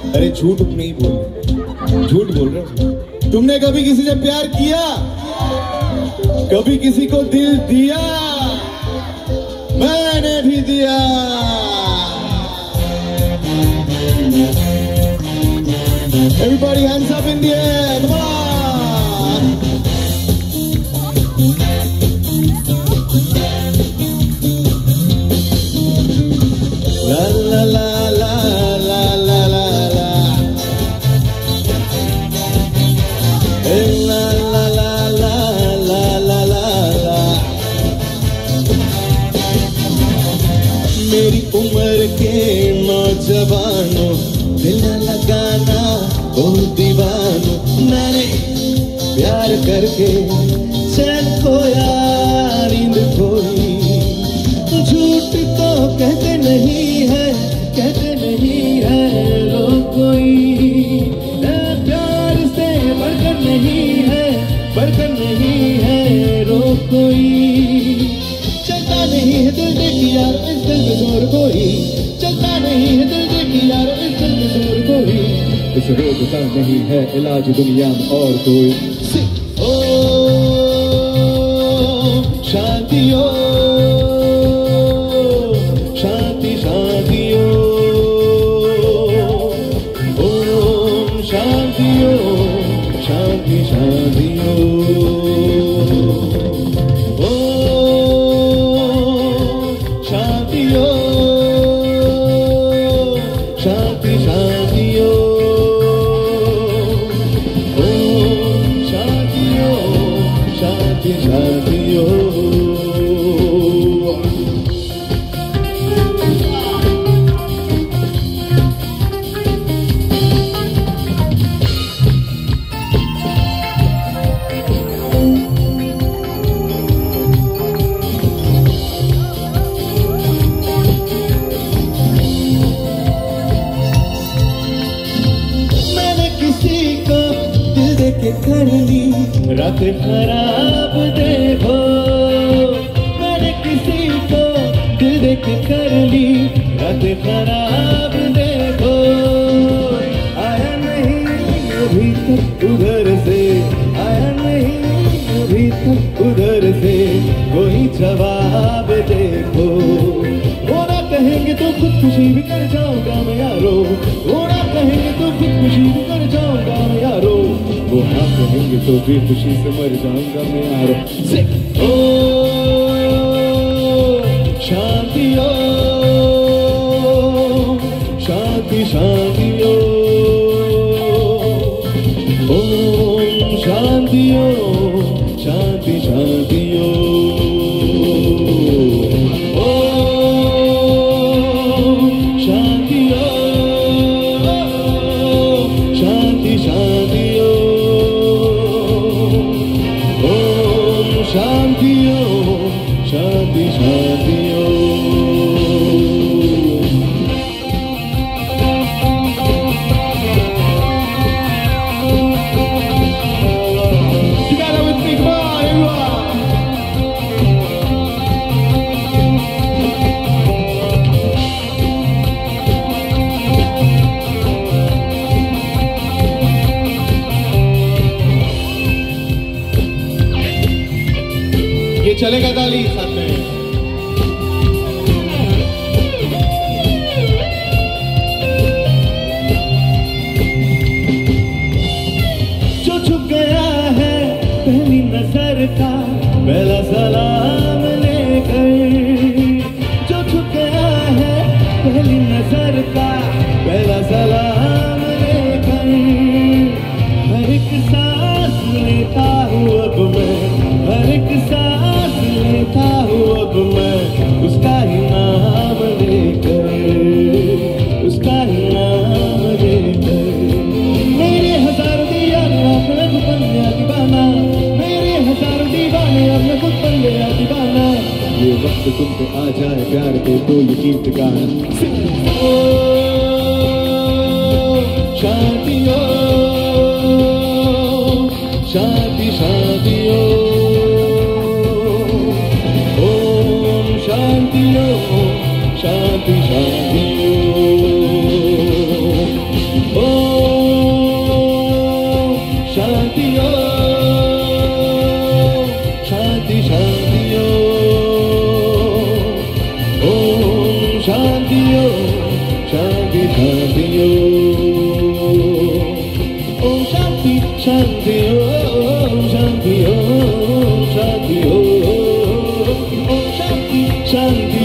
अरे झूठ नहीं बोल रहे, झूठ बोल रहे हो। तुमने कभी किसी से प्यार किया? कभी किसी को दिल दिया? मैंने भी दिया। Everybody hands up in the air, come on! La la la la la la la la. Hey, la la la la la la la la. मेरी उम्र के नौजवानों, दिल न लगाना ओ दीवानों, मैंने प्यार करके चैन खोया, नींद खोई। झूठ तो कहते नहीं है, कहते नहीं है लोग कोई। प्यार से बढ़कर नहीं है, बढ़कर नहीं है रोग कोई। चलता नहीं है दिल देखी यार इस दिल में जोर कोई, चलता नहीं है दिल देखी यार इस दिल में जोर कोई। इस रोग का नहीं है इलाज दुनिया में और कोई। ओ शांति ओ शांति शांति ओम शांति ओ शांति शांति शांति शांति शांति शांति शांति कर ली रात खराब देखो, मैंने किसी को दिल देख कर ली रात खराब देखो। आया नहीं अभी तक उधर से, आया नहीं अभी तक उधर से कोई जवाब देखो। वो ना कहेंगे तो खुदकुशी भी कर जाऊंगा मैं यारो, वो ना कहेंगे तो खुदकुशी भी कर जाऊंगा मैं यारो। वो हाँ कहेंगे तो भी खुशी से मर जाऊंगा मैं यारो। ओ शांति ओ शांति शांति ओ ओम शांति ओ शांति शांति ओ शांति ओ शांति शांति शांति ओ शांति शांति ओ। Together with me, come on, everyone. ये चलेगा ताली साथ में। जो छुप गया है पहली नजर का पहला सलाम लेकर, जो छुप गया है पहली नजर का पहला सलाम लेकर। हर एक सांस लेता हूँ अब मैं, हर एक सांस लेता हूँ अब मैं उसका ही नाम लेकर, उसका ही नाम लेकर। मेरे हजार दीवाने अब मैं खुद बन गया दीवाना, मेरे हजार दीवाने अब मैं खुद बन गया दीवाना। ये वक्त तुम पे आ जाए प्यार पे तो ये गीत गाना। दीवानगी